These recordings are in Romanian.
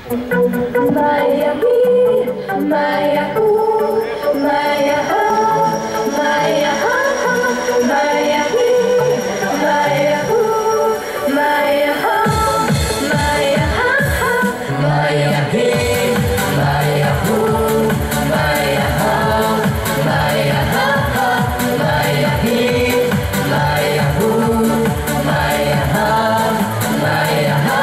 Maya hi, Maya hu, Maya ha, Maya ha, Maya hi, Maya hu, Maya ha, Maya ha, Maya hi, Maya hu, Maya ha, Maya ha, Maya hi, Maya hu, Maya ha, Maya ha.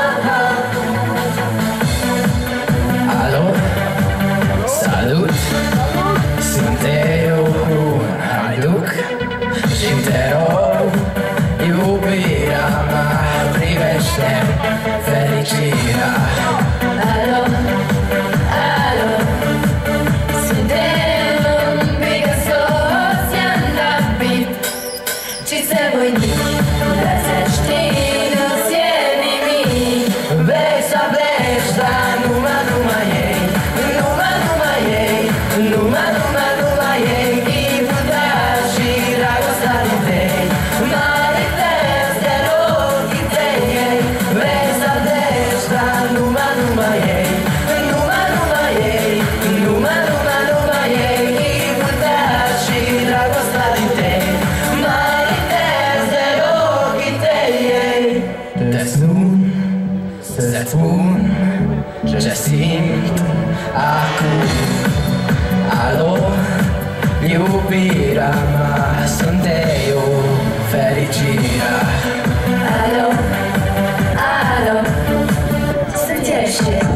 Salut! Sunt eu un haiduc și te rog, iubirea mea, privește fericirea. Alo, alo, suntem un pic asociați rapid, ci se voi dar să știi, nu-ți e nimic. Vrei să pleci, dar numai ei. Numai ei, chipul tău și dragostea din tei. Mă litez de ochii tăi. Vrei să pleci, dar numai ei. Numai ei, numai ei, chipul tău și dragostea din tei. Mă litez de ochii tăi. Te sun să-ți spun ce simt acum. Alo, iubirea mea, sunt eu, fericirea. Alo, alo, sunt ești.